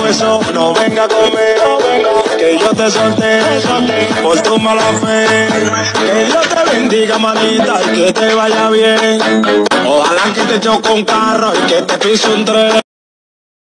eso, no venga conmigo, que yo te solté por tu mala fe. Que Dios te bendiga, manita, y que te vaya bien. Ojalá que te choque un carro y que te pise un tren.